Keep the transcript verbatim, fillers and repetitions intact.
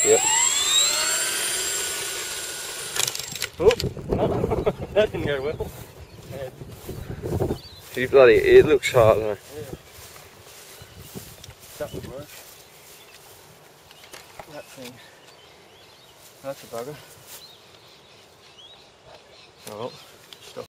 Yep. Oh, no, that didn't go well. Yeah. You bloody, it looks sharp, doesn't it? Yeah. That would work. That thing. That's a bugger. Oh well.